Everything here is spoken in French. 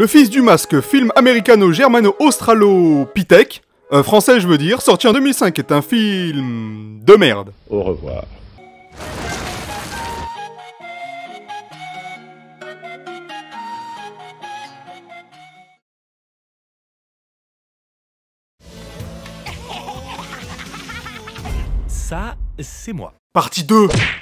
Le Fils du Masque, film américano-germano-australo-pitec, français je veux dire, sorti en 2005, est un film de merde. Au revoir. Ça, c'est moi. Partie 2.